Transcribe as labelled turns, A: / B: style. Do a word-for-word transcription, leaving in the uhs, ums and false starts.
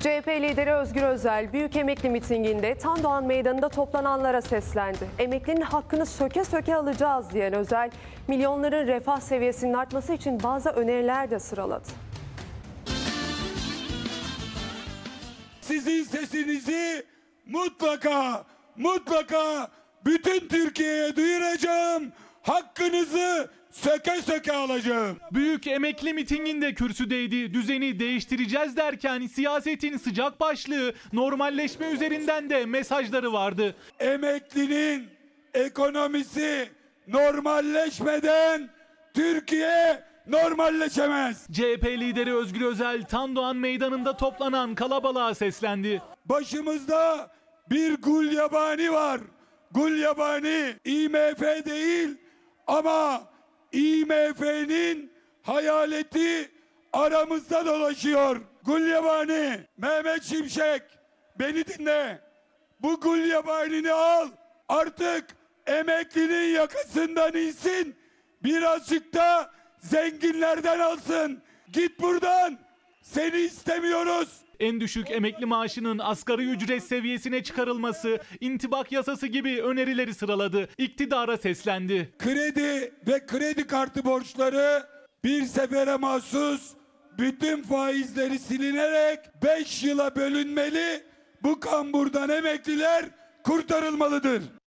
A: C H P lideri Özgür Özel, Büyük Emekli mitinginde Tandoğan Meydanı'nda toplananlara seslendi. Emeklinin hakkını söke söke alacağız diyen Özel, milyonların refah seviyesinin artması için bazı öneriler de sıraladı.
B: Sizin sesinizi mutlaka, mutlaka bütün Türkiye'ye duyuracağım. Hakkınızı söke söke alacağım.
C: Büyük Emekli mitinginde kürsüdeydi. Düzeni değiştireceğiz derken siyasetin sıcak başlığı normalleşme üzerinden de mesajları vardı.
B: Emeklinin ekonomisi normalleşmeden Türkiye normalleşemez.
C: C H P lideri Özgür Özel Tandoğan Meydanı'nda toplanan kalabalığa seslendi.
B: Başımızda bir gulyabani var. Gulyabani I M F değil ama I M F'nin hayaleti aramızda dolaşıyor. Gulyabani, Mehmet Şimşek, beni dinle. Bu gulyabanini al, artık emeklinin yakasından insin. Birazcık da zenginlerden alsın. Git buradan, seni istemiyoruz.
C: En düşük emekli maaşının asgari ücret seviyesine çıkarılması, intibak yasası gibi önerileri sıraladı. İktidara seslendi.
B: Kredi ve kredi kartı borçları bir sefere mahsus bütün faizleri silinerek beş yıla bölünmeli. Bu kamburdan emekliler kurtarılmalıdır.